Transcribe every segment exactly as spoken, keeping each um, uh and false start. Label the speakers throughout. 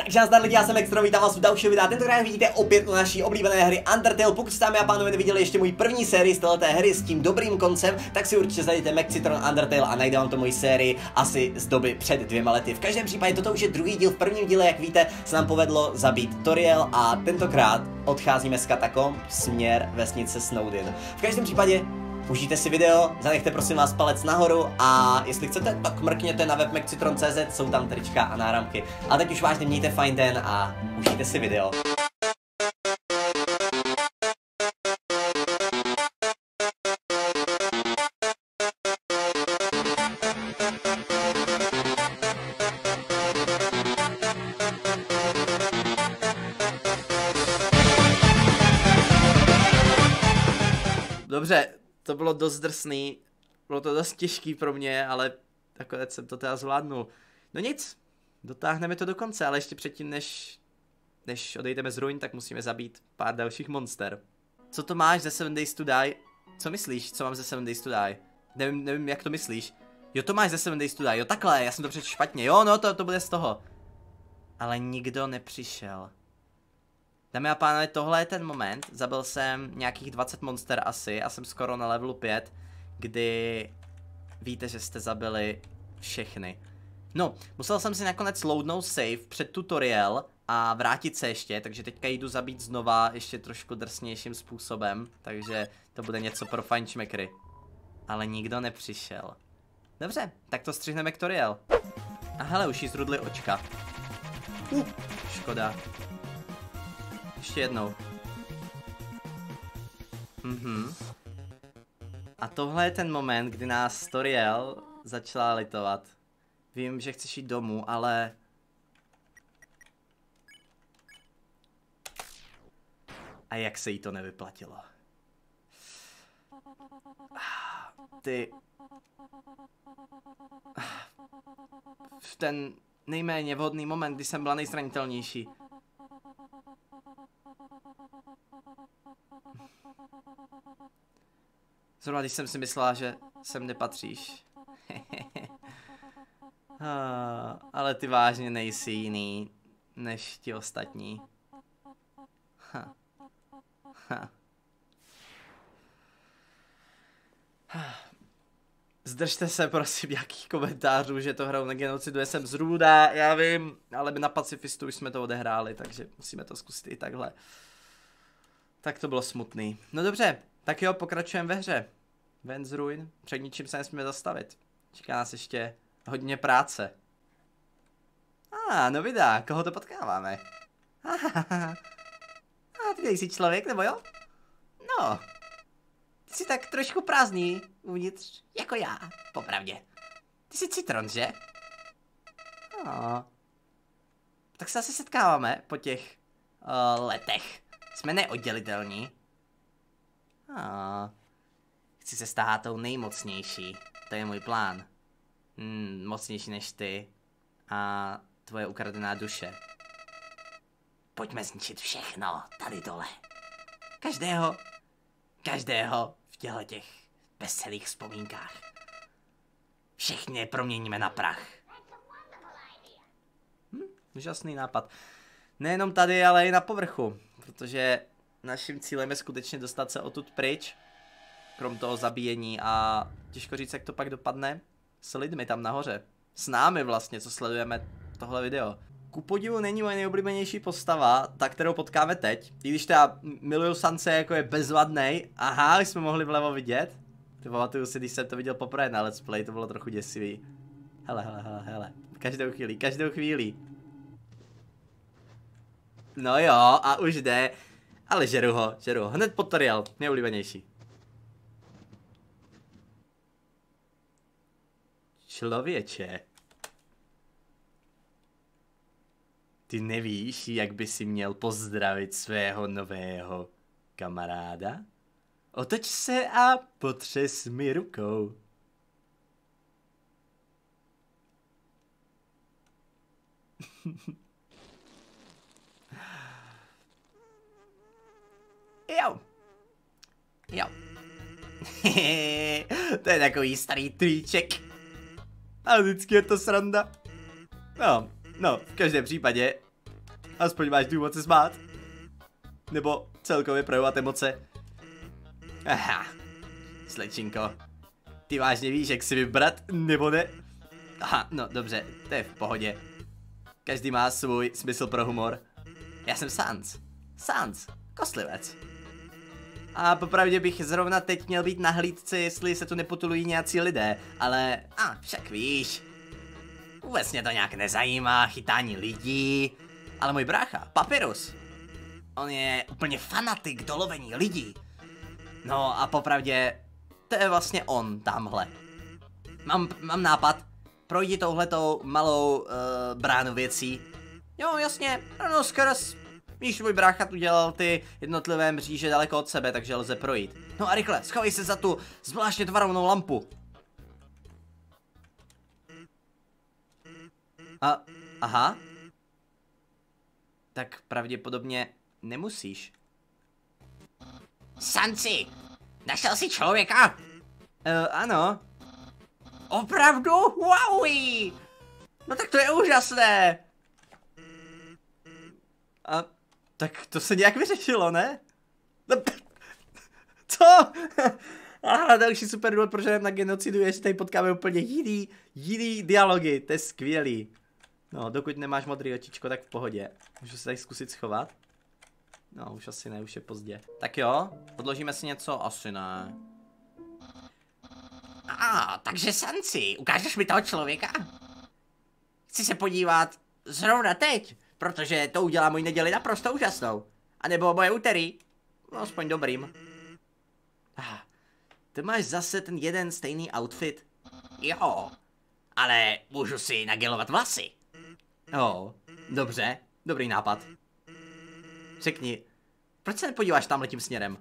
Speaker 1: Takže nazdar lidi, já jsem Extra, vítám vás u dalšího videa. Tentokrát vidíte opět u naší oblíbené hry Undertale. Pokud jste, dámy a pánové, neviděli ještě můj první sérii z této hry s tím dobrým koncem, tak si určitě zajděte Maxitron Undertale a najde vám to moji sérii asi z doby před dvěma lety. V každém případě toto už je druhý díl. V prvním díle, jak víte, se nám povedlo zabít Toriel a tentokrát odcházíme z katakomb směr vesnice Snowdin. V každém případě užijte si video, zanechte prosím vás palec nahoru a jestli chcete, tak mrkněte na web maxitron tečka cz, jsou tam trička a náramky. A teď už vážně mějte fajn den a užijte si video.
Speaker 2: Dobře, to bylo dost drsný, bylo to dost těžký pro mě, ale nakonec jsem to teda zvládnul. No nic, dotáhneme to do konce, ale ještě předtím, než, než odejdeme z ruin, tak musíme zabít pár dalších monster. Co to máš ze Seven Days to Die? Co myslíš, co mám ze Seven Days to Die? Nevím, nevím, jak to myslíš. Jo, to máš ze Seven Days to Die, jo takhle, já jsem to přečetl špatně, jo, no to, to bude z toho. Ale nikdo nepřišel. Dámy a pánové, tohle je ten moment, zabil jsem nějakých dvacet monster asi a jsem skoro na levelu pět, kdy víte, že jste zabili všechny. No, musel jsem si nakonec loadnout save před tutorial a vrátit se ještě, takže teďka jdu zabít znova ještě trošku drsnějším způsobem, takže to bude něco pro fajnšmekry. Ale nikdo nepřišel. Dobře, tak to střihneme k Toriel. A hele, už jí zrudly očka. Uh, škoda. Ještě jednou. Mhm. A tohle je ten moment, kdy nás Toriel začala litovat. Vím, že chceš jít domů, ale... A jak se jí to nevyplatilo? Ty... V ten nejméně vhodný moment, kdy jsem byla nejzranitelnější. Zrovna když jsem si myslela, že sem nepatříš. ah, ale ty vážně nejsi jiný než ti ostatní. Ha. Ha. Zdržte se prosím nějakých komentářů, že to hrajou na genocidu, jsem zrůda, já vím, ale my na pacifistu už jsme to odehráli, takže musíme to zkusit i takhle. Tak to bylo smutný. No dobře, tak jo, pokračujeme ve hře. Ven z ruin, před ničím se nesmíme zastavit. Čeká nás ještě hodně práce. A ah, no vidá, koho to potkáváme? A ty nejsi člověk, nebo jo? No, ty jsi tak trošku prázdný uvnitř, jako já, popravdě. Ty jsi citron, že? No. Tak se asi setkáváme po těch uh, letech. Jsme neoddělitelní. Oh. Chci se stát tou nejmocnější. To je můj plán. Hmm, mocnější než ty. A tvoje ukradená duše. Pojďme zničit všechno tady dole. Každého. Každého v těchto těch veselých vzpomínkách. Všechny proměníme na prach. Hm, úžasný nápad. Nejenom tady, ale i na povrchu, protože naším cílem je skutečně dostat se odtud pryč, krom toho zabíjení a těžko říct, jak to pak dopadne s lidmi tam nahoře. S námi vlastně, co sledujeme tohle video. Ku podivu není moje nejoblíbenější postava, ta, kterou potkáme teď. I když teda miluju Sanse, jako je bezvadnej. Aha, jsme mohli vlevo vidět. Pamatuju si, když jsem to viděl poprvé na let's play, to bylo trochu děsivý. Hele, hele, hele, hele. Každou chvíli, každou chvíli. No jo, a už jde. Ale žeru ho, žeru ho. Hned pod Toriel, nejoblíbenější. Člověče. Ty nevíš, jak by si měl pozdravit svého nového kamaráda? Otoč se a potřes mi rukou. Jo. Jo. To je takový starý triček. A vždycky je to sranda. No, no, v každém případě Aspoň máš důvod se smát. Nebo celkově projevovat emoce. Aha, slečinko. Ty vážně víš, jak si vybrat, nebo ne? Aha, no dobře, to je v pohodě. Každý má svůj smysl pro humor. Já jsem Sans. Sans, kostlivec. A popravdě bych zrovna teď měl být na hlídce, jestli se tu nepotulují nějací lidé, ale a však víš. Vůbec mě to nějak nezajímá, chytání lidí. Ale můj brácha, Papyrus, on je úplně fanatik do lovení lidí. No a popravdě, to je vlastně on tamhle. Mám, mám nápad, projdi touhletou malou uh, bránu věcí. Jo, jasně, no skrz. Víš, můj brácha tu dělal ty jednotlivé mříže daleko od sebe, takže lze projít. No a rychle, schovej se za tu zvláštně tvarovnou lampu. A, aha. Tak pravděpodobně nemusíš.
Speaker 3: Sansi, našel jsi člověka?
Speaker 2: Uh, ano.
Speaker 3: Opravdu? Wowi!
Speaker 2: No tak to je úžasné. A tak to se nějak vyřešilo, ne? No, co? Aha, další super důvod, proč jdem na genocidu, je, že tady potkáme úplně jiný, jiný dialogy, to je skvělý. No, dokud nemáš modrý očičko, tak v pohodě. Můžu se tady zkusit schovat? No, už asi ne, už je pozdě. Tak jo, odložíme si něco? Asi ne.
Speaker 3: A, takže Sansi, ukážeš mi toho člověka? Chci se podívat zrovna teď, protože to udělá můj neděli naprosto úžasnou. A nebo moje úterý, no aspoň dobrým.
Speaker 2: Ah, ty máš zase ten jeden stejný outfit?
Speaker 3: Jo, ale můžu si nagelovat vlasy.
Speaker 2: Jo, dobře, dobrý nápad. Řekni, proč se nepodíváš tamhle tím směrem?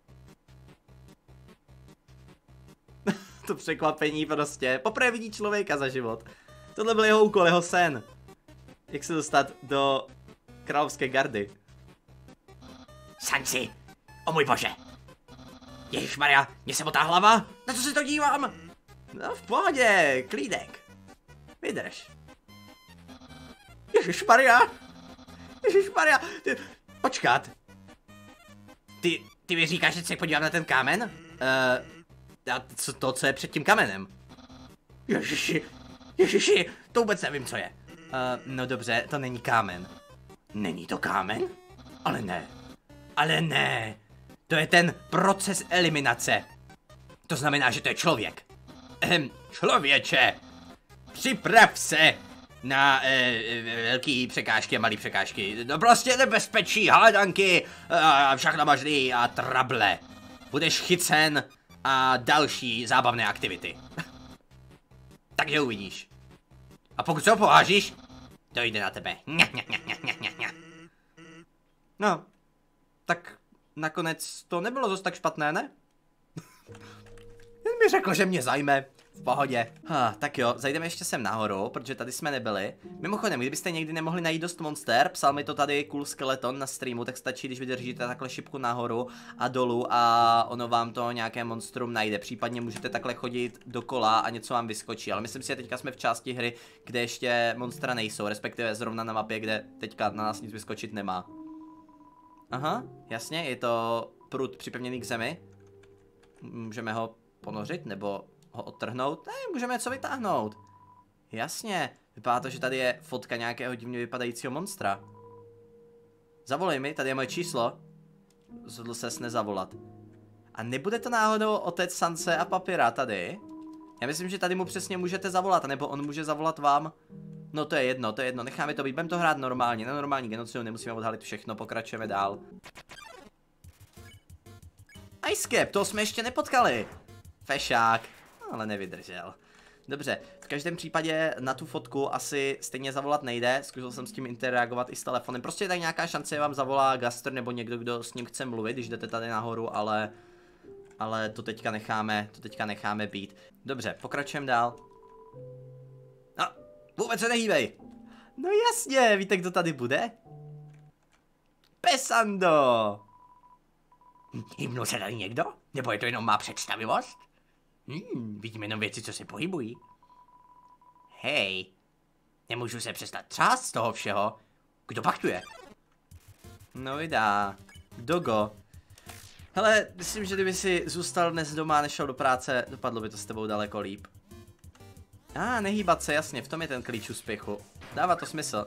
Speaker 2: To překvapení prostě, poprvé vidí člověka za život. Tohle byl jeho úkol, jeho sen. Jak se dostat do královské gardy.
Speaker 3: Sansi, o můj bože. Ježišmarja, mě se motá hlava, na co se to dívám?
Speaker 2: No v pohodě, klídek. Vydrž. Ježišmarja. Ježišmarja, ty, počkat.
Speaker 3: Ty, ty mi říkáš, že se podívám na ten kámen?
Speaker 2: Uh, a co, to, co je před tím kamenem?
Speaker 3: Ježiši, ježiši, to vůbec nevím, co je.
Speaker 2: Uh, no dobře, to není kámen.
Speaker 3: Není to kámen? Ale ne.
Speaker 2: Ale ne. To je ten proces eliminace.
Speaker 3: To znamená, že to je člověk.
Speaker 2: Ehm, člověče, připrav se na e, velký překážky a malý překážky. No prostě nebezpečí, hádanky a všechno možný a trable. Budeš chycen a další zábavné aktivity. Takže uvidíš. A pokud se opovážíš, to jde na tebe. Ně, ně, ně, ně, ně, ně. No, tak nakonec to nebylo zas tak špatné, ne? Jen mi řekl, že mě zajme. V pohodě. Ha, tak jo, zajdeme ještě sem nahoru, protože tady jsme nebyli. Mimochodem, kdybyste někdy nemohli najít dost monster, psal mi to tady Cool Skeleton na streamu, tak stačí, když vydržíte takhle šipku nahoru a dolů a ono vám to nějaké monstrum najde. Případně můžete takhle chodit dokola a něco vám vyskočí, ale myslím si, že teďka jsme v části hry, kde ještě monstra nejsou, respektive zrovna na mapě, kde teďka na nás nic vyskočit nemá. Aha, jasně, je to prut připevněný k zemi. Můžeme ho ponořit, nebo ho odtrhnout? Ne, můžeme něco vytáhnout. Jasně, vypadá to, že tady je fotka nějakého divně vypadajícího monstra. Zavolej mi, tady je moje číslo. Zhodl ses nezavolat. A nebude to náhodou otec Sanse a Papyra tady? Já myslím, že tady mu přesně můžete zavolat, nebo on může zavolat vám. No to je jedno, to je jedno, necháme to být, budeme to hrát normálně, na normální genocidu, nemusíme odhalit všechno, pokračujeme dál. Icecap, to jsme ještě nepotkali. Fešák, ale nevydržel. Dobře, v každém případě na tu fotku asi stejně zavolat nejde, zkusil jsem s tím interagovat i s telefonem, prostě je tady nějaká šance, vám zavolá Gaster nebo někdo, kdo s ním chce mluvit, když jdete tady nahoru, ale... Ale to teďka necháme, to teďka necháme být. Dobře, pokračujeme dál. No, vůbec se nehýbej. No jasně, víte, kdo tady bude? Pesando!
Speaker 3: Hýbnul se tady někdo? Nebo je to jenom má představivost? Hmm, vidím jenom věci, co se pohybují. Hej, nemůžu se přestat třást z toho všeho. Kdo pak tu je?
Speaker 2: No vydá. Dogo. Hele, myslím, že kdyby si zůstal dnes doma a nešel do práce, dopadlo by to s tebou daleko líp. A ah, nehýbat se, jasně, v tom je ten klíč úspěchu. Dává to smysl.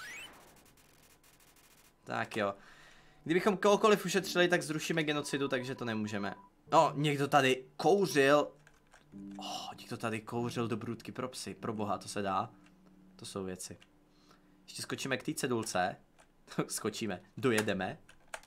Speaker 2: Tak jo. Kdybychom kohokoliv ušetřili, tak zrušíme genocidu, takže to nemůžeme. No, někdo tady kouřil. Oh, někdo tady kouřil do brůdky pro psy. Pro boha, to se dá. To jsou věci. Ještě skočíme k té cedulce. Skočíme. Dojedeme.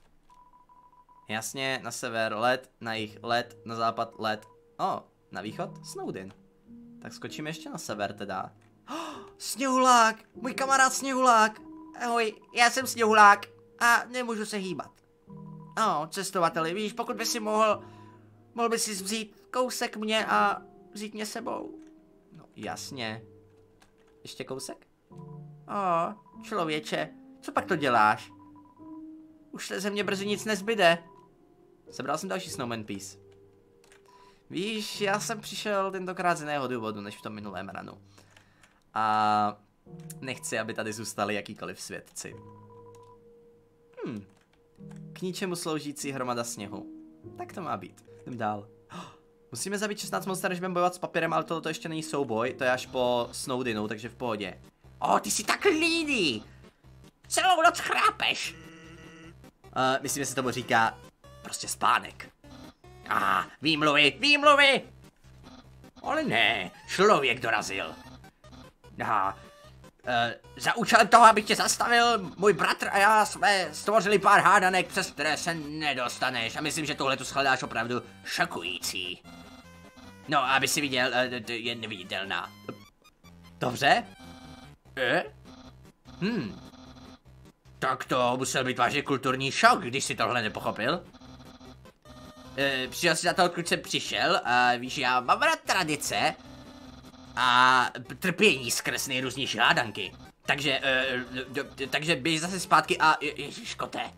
Speaker 2: Jasně, na sever led, na jih led, na západ led. O, oh, na východ Snowdin. Tak skočíme ještě na sever teda. Oh, Sněhulák! Můj kamarád Sněhulák!
Speaker 3: Ahoj, já jsem Sněhulák a nemůžu se hýbat. No, cestovateli, víš, pokud by si mohl, mohl by si vzít kousek mě a vzít mě sebou.
Speaker 2: No, jasně. Ještě kousek?
Speaker 3: O, člověče, co pak to děláš? Už ze mě brzy nic nezbyde.
Speaker 2: Sebral jsem další Snowman Piece. Víš, já jsem přišel tentokrát z jiného důvodu, než v tom minulém ranu. A nechci, aby tady zůstali jakýkoliv svědci. Hm. K ničemu sloužící hromada sněhu. Tak to má být. Jdem dál. Musíme zabít šestnáct monster, než budeme bojovat s papírem, ale tohle ještě není souboj, to je až po Snowdinu, takže v pohodě.
Speaker 3: O, ty jsi tak líný! Celou noc chrápeš!
Speaker 2: Uh, myslím, že se tomu říká prostě spánek.
Speaker 3: Ah, výmluvy, výmluvy! Ale ne, člověk dorazil. Ah, e, za účelem toho, abych tě zastavil, můj bratr a já jsme stvořili pár hádanek, přes které se nedostaneš. A myslím, že tohle tu shledáš opravdu šokující. No, aby si viděl, e, je neviditelná.
Speaker 2: Dobře?
Speaker 3: E? Hm. Tak to musel být vážně kulturní šok, když si tohle nepochopil. E, přišel si na to, odkud jsem přišel, a víš, já mám rád tradice a trpění skrz nejrůznější hádanky. Takže, e, do, do, takže běž zase zpátky a je, ježiškoté.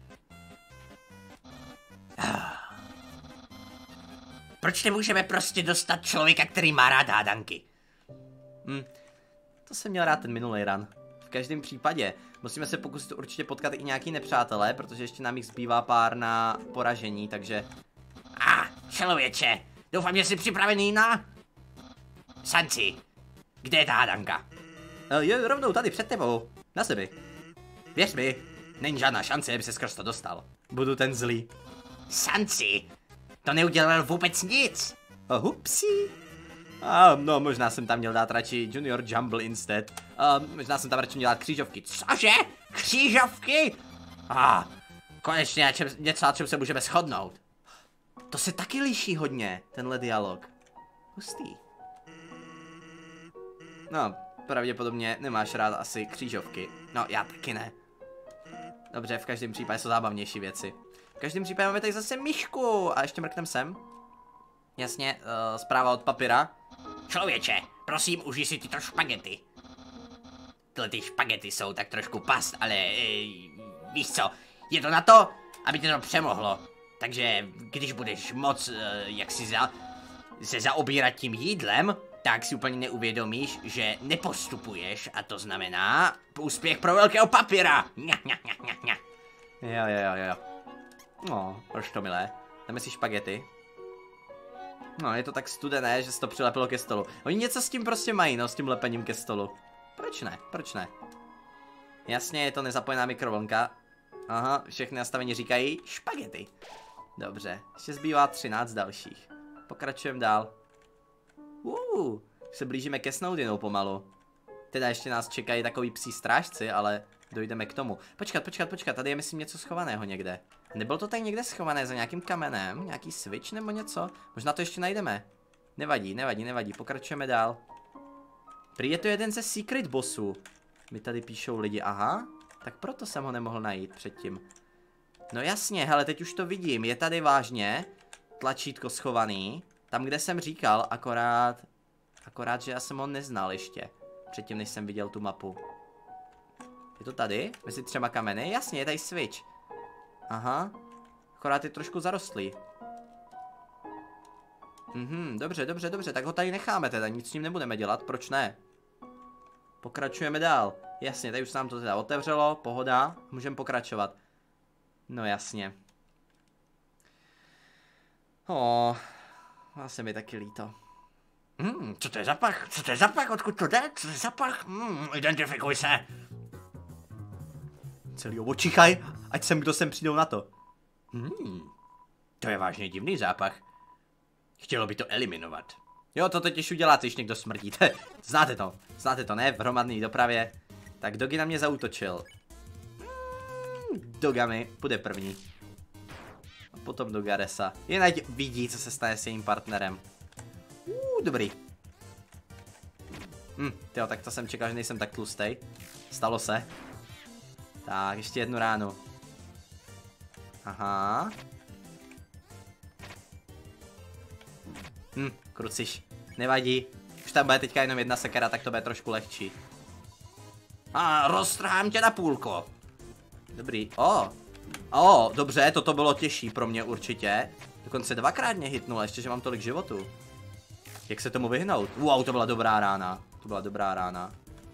Speaker 3: Proč nemůžeme prostě dostat člověka, který má rád hádanky?
Speaker 2: Hm, to jsem měl rád ten minulý run. V každém případě musíme se pokusit určitě potkat i nějaký nepřátelé, protože ještě nám jich zbývá pár na poražení, takže...
Speaker 3: A, ah, člověče, doufám, že jsi připravený na... Sanci, kde je ta hádanka?
Speaker 2: Uh, jo, rovnou tady před tebou, na sebe.
Speaker 3: Věř mi, není žádná šance, aby se skrz to dostal.
Speaker 2: Budu ten zlý.
Speaker 3: Sanci, to neudělal vůbec nic.
Speaker 2: Uh, hupsi. A no, možná jsem tam měl dát radši Junior Jumble instead. Uh, možná jsem tam radši měl dát křížovky.
Speaker 3: Cože? Křížovky? A ah, konečně čem, něco, na čem se můžeme shodnout.
Speaker 2: To se taky liší hodně, tenhle dialog. Hustý. No, pravděpodobně nemáš rád asi křížovky.
Speaker 3: No, já taky ne.
Speaker 2: Dobře, v každém případě jsou zábavnější věci. V každém případě máme tady zase myšku. A ještě mrknem sem. Jasně, uh, zpráva od papíra.
Speaker 3: Člověče, prosím, užij si tyto špagety. Tyhle ty špagety jsou tak trošku past, ale e, víš co, je to na to, aby tě to přemohlo. Takže když budeš moc, e, jak si za, se zaobírat tím jídlem, tak si úplně neuvědomíš, že nepostupuješ a to znamená úspěch pro velkého papíra. Ňa, ňa, ňa, ňa, ňa.
Speaker 2: Jo, jo, jo, jo. No, proč to milé? Dáme si špagety. No, je to tak studené, že se to přilepilo ke stolu. Oni něco s tím prostě mají, no, s tím lepením ke stolu. Proč ne? Proč ne? Jasně, je to nezapojená mikrovlnka. Aha, všechny nastavení říkají špagety. Dobře, ještě zbývá třináct dalších. Pokračujeme dál. Uh, se blížíme ke Snowdinu pomalu. Teda ještě nás čekají takový psí strážci, ale dojdeme k tomu. Počkat, počkat, počkat, tady je myslím něco schovaného někde. Nebylo to tady někde schované za nějakým kamenem? Nějaký switch nebo něco? Možná to ještě najdeme. Nevadí, nevadí, nevadí, pokračujeme dál. Prý je to jeden ze secret bossů. Mi tady píšou lidi, aha. Tak proto jsem ho nemohl najít předtím. No jasně, hele, teď už to vidím, je tady vážně tlačítko schovaný. Tam, kde jsem říkal, akorát, akorát, že já jsem ho neznal ještě. Předtím, než jsem viděl tu mapu. Je to tady? Mezi třema kameny? Jasně, je tady switch. Aha. Akorát je trošku zarostlý. Mhm, dobře, dobře, dobře, tak ho tady necháme teda, nic s ním nebudeme dělat, proč ne? Pokračujeme dál. Jasně, tady už se nám to teda otevřelo, pohoda, můžeme pokračovat. No jasně. O, asi mi taky líto.
Speaker 3: Hmm, co to je za pach? Co to je za pach? Odkud to jde? Co to je za pach? Hmm, identifikuj se.
Speaker 2: Celý očichaj, ať sem kdo sem přijdou na to.
Speaker 3: Hmm, to je vážně divný zápach. Chtělo by to eliminovat.
Speaker 2: Jo, to totiž uděláte, když někdo smrdíte. Znáte to, znáte to, ne? V hromadné dopravě. Tak Dogi na mě zaútočil. Hmm, Dogami půjde první. A potom Dogaresa. Jen ať vidí, co se stane s jejím partnerem. Uh, dobrý. Hm, tyjo, tak to jsem čekal, že nejsem tak tlustej. Stalo se. Tak, ještě jednu ránu. Aha. Hm, kruciš. Nevadí. Už tam bude teďka jenom jedna sekera, tak to bude trošku lehčí.
Speaker 3: A roztrhám tě na půlko.
Speaker 2: Dobrý. O. O, dobře, toto bylo těžší pro mě určitě. Dokonce dvakrát mě hitnul, ještě že mám tolik životu. Jak se tomu vyhnout? Wow, to byla dobrá rána. To byla dobrá rána.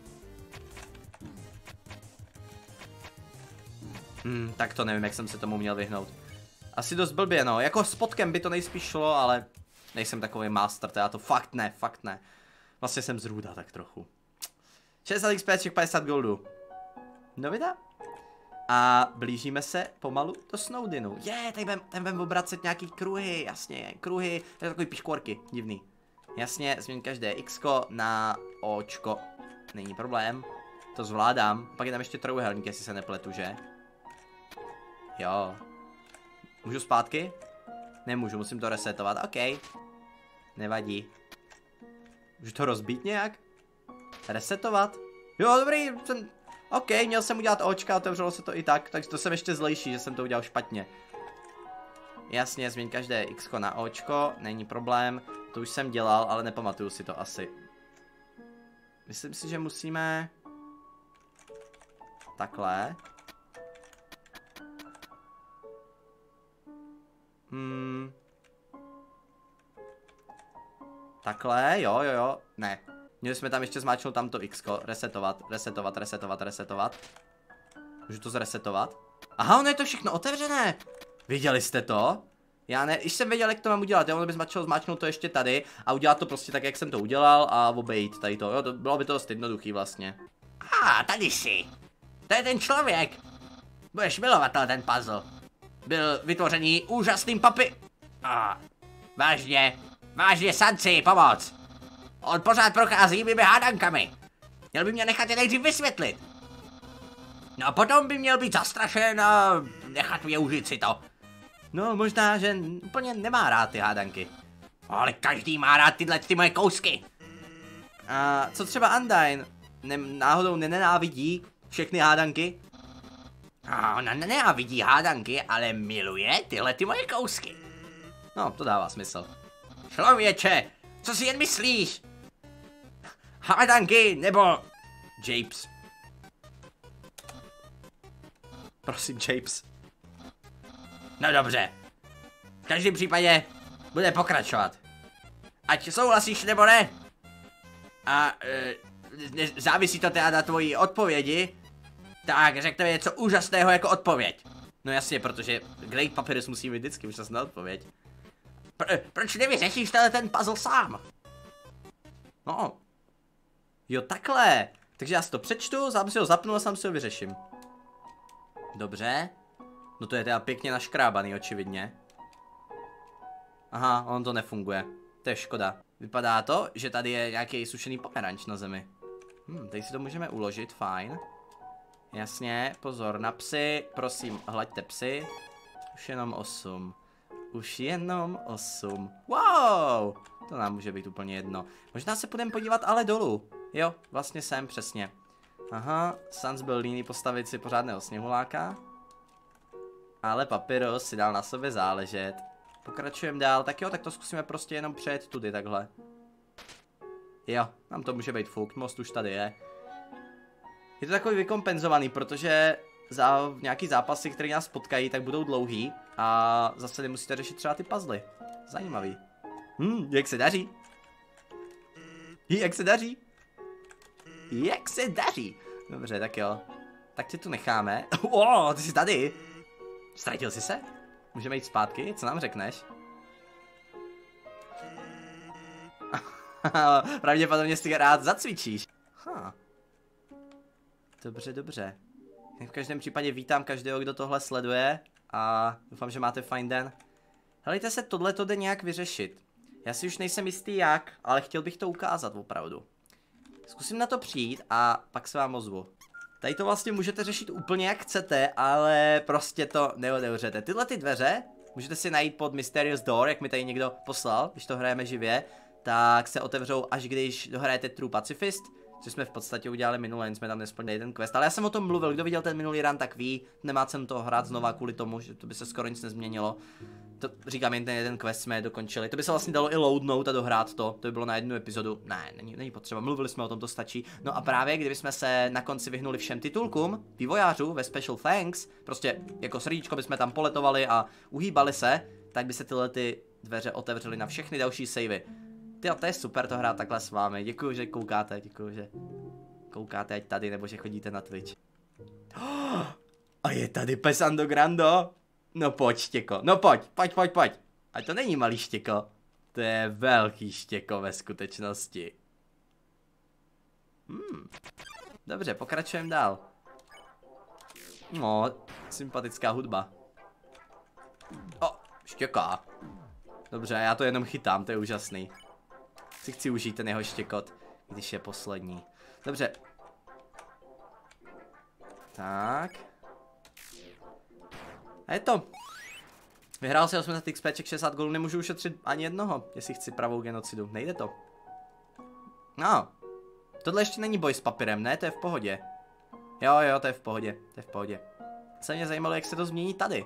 Speaker 2: Hmm, tak to nevím, jak jsem se tomu měl vyhnout. Asi dost blbě, no. Jako s potkem by to nejspíš šlo, ale nejsem takový master, to já to fakt ne, fakt ne. Vlastně jsem zrůda tak trochu. šedesát X P, padesát goldu. Novina? A blížíme se pomalu do Snowdinu. Je, yeah, tady budem, tady budem obracet nějaký kruhy, jasně, kruhy, to je takový piškvorky, divný. Jasně, změň každé Xko na Očko, není problém, to zvládám. Pak je tam ještě trojúhelník, jestli se nepletu, že? Jo. Můžu zpátky? Nemůžu, musím to resetovat, ok. Nevadí. Můžu to rozbít nějak? Resetovat? Jo, dobrý, jsem... Ok, měl jsem udělat očka, otevřelo se to i tak, takže to jsem ještě zlejší, že jsem to udělal špatně. Jasně, změň každé Xko na očko, není problém. To už jsem dělal, ale nepamatuju si to asi. Myslím si, že musíme... Takhle. Hmm. Takhle, jo, jo, jo, ne. Měli jsme tam ještě zmáčknout tamto Xko, resetovat, resetovat, resetovat, resetovat. Můžu to zresetovat? Aha, ono je to všechno otevřené. Viděli jste to? Já ne, když jsem věděl, jak to mám udělat, já ono by zmáčknout, zmáčknout to ještě tady a udělat to prostě tak, jak jsem to udělal a obejít tady to, jo, to bylo by to dost jednoduchý vlastně.
Speaker 3: A ah, tady jsi. To je ten člověk. Budeš milovat ten puzzle. Byl vytvořený úžasným papi... Ah, vážně, vážně, Sanci, pomoc. On pořád prochází jinými hádankami. Měl by mě nechat je nejdřív vysvětlit. No a potom by měl být zastrašen a nechat mě užít si to.
Speaker 2: No možná, že úplně nemá rád ty hádanky.
Speaker 3: Ale každý má rád tyhle ty moje kousky.
Speaker 2: A co třeba Undyne? Ne, náhodou nenávidí všechny hádanky?
Speaker 3: A ona nenávidí hádanky, ale miluje tyhle ty moje kousky.
Speaker 2: No, to dává smysl.
Speaker 3: Člověče, co si jen myslíš? Hádanky nebo...
Speaker 2: Japes. Prosím, Japes.
Speaker 3: No dobře. V každém případě bude pokračovat. Ať souhlasíš nebo ne. A e, závisí to teda na tvojí odpovědi. Tak řekněme něco úžasného jako odpověď.
Speaker 2: No jasně, protože Great Papyrus musí mít vždycky úžasnou odpověď.
Speaker 3: Pro, proč nevyřešíš ten puzzle sám?
Speaker 2: No. Jo, takhle. Takže já si to přečtu, sám si ho zapnu a sám si ho vyřeším. Dobře. No to je teda pěkně naškrábaný, očividně. Aha, on to nefunguje. To je škoda. Vypadá to, že tady je nějaký sušený pomeranč na zemi. Hm, tady si to můžeme uložit, fajn. Jasně, pozor na psy, prosím, hlaďte psy. Už jenom osm. Už jenom osm. Wow! To nám může být úplně jedno. Možná se půjdeme podívat ale dolů. Jo, vlastně sem, přesně. Aha, Sans byl líný postavit si pořádného sněhuláka. Ale Papyrus si dal na sobě záležet. Pokračujeme dál, tak jo, tak to zkusíme prostě jenom přejet tudy takhle. Jo, nám to může být fuk, most už tady je. Je to takový vykompenzovaný, protože za nějaký zápasy, které nás potkají, tak budou dlouhý a zase nemusíte řešit třeba ty puzzly. Zajímavý. Hm, jak se daří? Jak se daří? Jak se daří? Dobře, tak jo. Tak tě tu necháme. O, ty jsi tady. Ztratil jsi se? Můžeme jít zpátky? Co nám řekneš? Pravděpodobně si rád zacvičíš. Huh. Dobře, dobře. V každém případě vítám každého, kdo tohle sleduje a doufám, že máte fajn den. Helejte se, tohle to jde nějak vyřešit. Já si už nejsem jistý jak, ale chtěl bych to ukázat opravdu. Zkusím na to přijít a pak se vám ozvu. Tady to vlastně můžete řešit úplně jak chcete, ale prostě to neotevřete. Tyhle ty dveře můžete si najít pod Mysterious Door, jak mi tady někdo poslal, když to hrajeme živě. Tak se otevřou, až když dohrajete True Pacifist, což jsme v podstatě udělali minule, jen jsme tam nesplnili ten quest. Ale já jsem o tom mluvil, kdo viděl ten minulý run, tak ví, nemá cenu to hrát znova kvůli tomu, že to by se skoro nic nezměnilo. To říkám, jen ten jeden quest jsme dokončili. To by se vlastně dalo i loadnout a dohrát to, to by bylo na jednu epizodu. Ne, není, není potřeba, mluvili jsme o tom, to stačí. No a právě, kdyby jsme se na konci vyhnuli všem titulkům vývojářů ve Special Thanks, prostě jako srdíčko bychom tam poletovali a uhýbali se, tak by se tyhle ty dveře otevřely na všechny další savey. Tyjo, to je super to hrát takhle s vámi. Děkuju, že koukáte, děkuju, že koukáte ať tady, nebo že chodíte na Twitch. Oh, a je tady Pesando Grando. No pojď, štěko, no pojď, pojď, pojď, pojď. A to není malý štěko. To je velký štěko ve skutečnosti. Hmm. Dobře, pokračujeme dál. No, sympatická hudba. O, štěká. Dobře, já to jenom chytám, to je úžasný. Si chci užít ten jeho štěkot, když je poslední. Dobře. Tak. A je to. Vyhrál si osmdesát XPček, šedesát gólů, nemůžu ušetřit ani jednoho, jestli chci pravou genocidu. Nejde to. No. Tohle ještě není boj s papírem, ne? To je v pohodě. Jo, jo, to je v pohodě, to je v pohodě. Se mě zajímalo, jak se to změní tady.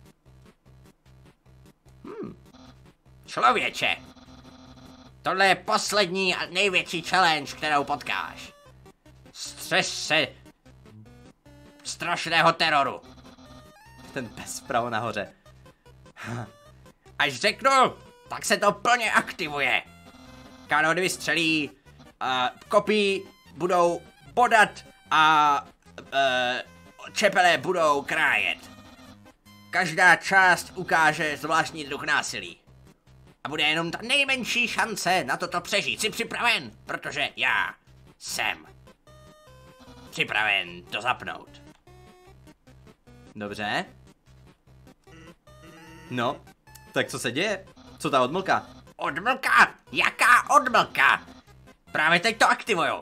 Speaker 2: Hmm.
Speaker 3: Člověče, tohle je poslední a největší challenge, kterou potkáš. Střeš se strašného teroru.
Speaker 2: Ten pes vpravo nahoře.
Speaker 3: Až řeknu, tak se to plně aktivuje. Kanony vystřelí, uh, kopí budou bodat a uh, čepele budou krájet. Každá část ukáže zvláštní druh násilí. A bude jenom ta nejmenší šance na toto přežít. Jsi připraven? Protože já jsem připraven to zapnout.
Speaker 2: Dobře. No, tak co se děje? Co ta odmlka?
Speaker 3: Odmlka? Jaká odmlka? Právě teď to aktivuju.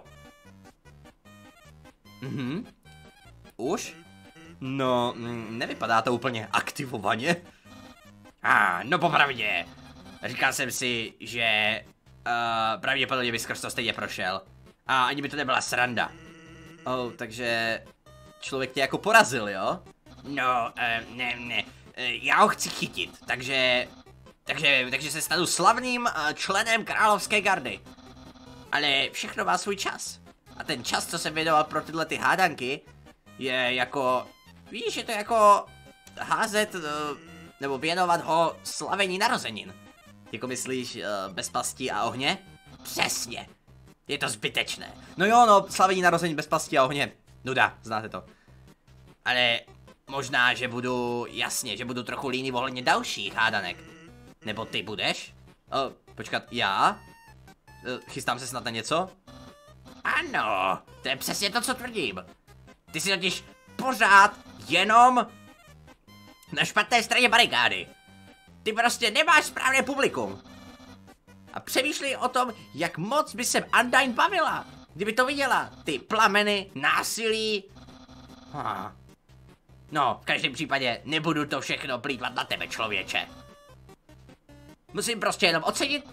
Speaker 2: Mhm. Už? No, nevypadá to úplně aktivovaně.
Speaker 3: A, ah, no popravdě. Říkal jsem si, že uh, pravděpodobně by skrz to stejně prošel. A ani by to nebyla sranda.
Speaker 2: Oh, takže člověk tě jako porazil, jo?
Speaker 3: No, uh, ne, ne. Uh, já ho chci chytit, takže... Takže, takže se stanu slavným uh, členem královské gardy. Ale všechno má svůj čas. A ten čas, co jsem věnoval pro tyhle ty hádanky, je jako... Víš, je to jako házet, uh, nebo věnovat ho slavení narozenin. Jako myslíš, uh, bez pastí a ohně? Přesně. Je to zbytečné.
Speaker 2: No jo, no, slavení narození bez pastí a ohně. Nuda, znáte to.
Speaker 3: Ale možná, že budu, jasně, že budu trochu líný ohledně dalších hádanek. Nebo ty budeš?
Speaker 2: Uh, počkat, já? Uh, chystám se snad na něco?
Speaker 3: Ano, to je přesně to, co tvrdím. Ty jsi totiž pořád jenom na špatné straně barikády. Ty prostě nemáš správné publikum. A přemýšlej o tom, jak moc by se Undyne bavila, kdyby to viděla. Ty plameny, násilí. Ah. No, v každém případě nebudu to všechno plýtvat na tebe, člověče. Musím prostě jenom ocenit,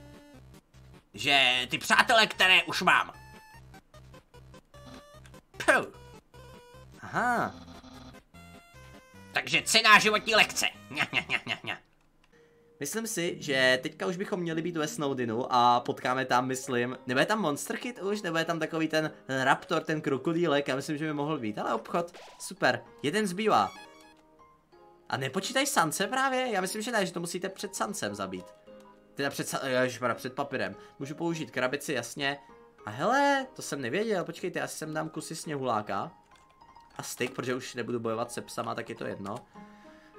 Speaker 3: že ty přátele, které už mám. Puh.
Speaker 2: Aha.
Speaker 3: Takže cenná životní lekce. Ňa, ňa, ňa, ňa, ňa.
Speaker 2: Myslím si, že teďka už bychom měli být ve Snowdinu a potkáme tam, myslím, nebude tam Monster Kid už, nebo je tam takový ten raptor, ten krokodýlek, já myslím, že by mohl být, ale obchod, super, jeden zbývá. A nepočítaj Sance právě? Já myslím, že ne, že to musíte před Sancem zabít. Teda před, ježišmarja, před papírem. Můžu použít krabici, jasně. A hele, to jsem nevěděl, počkejte, asi sem dám kusy sněhuláka. A styk, protože už nebudu bojovat se psama, tak je to jedno.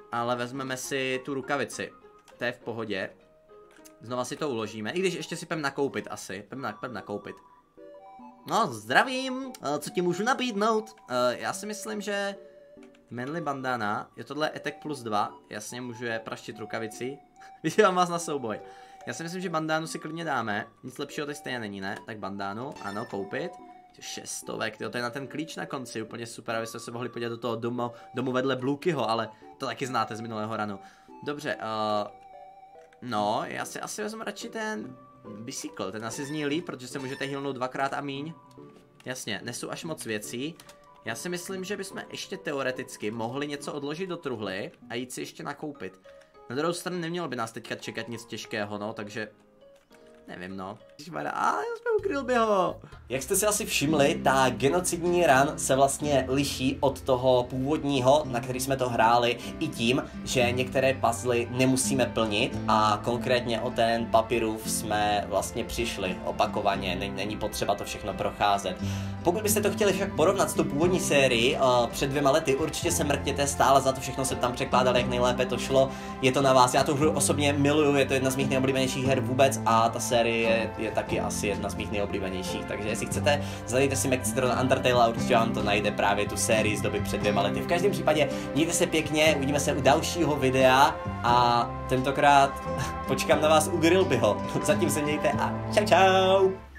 Speaker 2: ale vezmeme si tu rukavici. To je v pohodě. Znova si to uložíme, i když ještě si půjdeme nakoupit asi. Půjdeme na, půjdem nakoupit. No, zdravím, co ti můžu nabídnout? Já si myslím, že Manly bandana, je tohle Attack plus dva, jasně můžu je praštit rukavici. Vydívám vás na souboj. Já si myslím, že bandánu si klidně dáme, nic lepšího teď stejně není, ne? Tak bandánu, ano, koupit. Šestovek, tyjo, to je na ten klíč na konci, úplně super, abyste se mohli podívat do toho domu, domu vedle Blukyho, ale to taky znáte z minulého ranu. Dobře, uh, no, já si asi vezmu radši ten bicycle, ten asi zní líp, protože se můžete healnout dvakrát a míň. Jasně, nesu až moc věcí. Já si myslím, že bychom ještě teoreticky mohli něco odložit do truhly a jít si ještě nakoupit. Na druhou stranu nemělo by nás teďka čekat nic těžkého, no, takže nevím, no. A jsme ukryl by ho.
Speaker 1: Jak jste si asi všimli, ta genocidní run se vlastně liší od toho původního, na který jsme to hráli, i tím, že některé puzzle nemusíme plnit a konkrétně o ten papírův jsme vlastně přišli opakovaně, není potřeba to všechno procházet. Pokud byste to chtěli však porovnat s tou původní sérii uh, před dvěma lety, určitě se mrkněte, stále za to všechno se tam překládali, jak nejlépe to šlo, je to na vás, já tu hru osobně miluju, je to jedna z mých nejoblíbenějších her vůbec a ta série je, je taky asi jedna z mých nejoblíbenějších, takže jestli chcete, zadejte si McCitron Undertale a určitě vám to najde právě tu sérii z doby před dvěma lety. V každém případě mějte se pěkně, uvidíme se u dalšího videa a tentokrát počkám na vás u Grillbyho. Zatím se mějte a čau čau!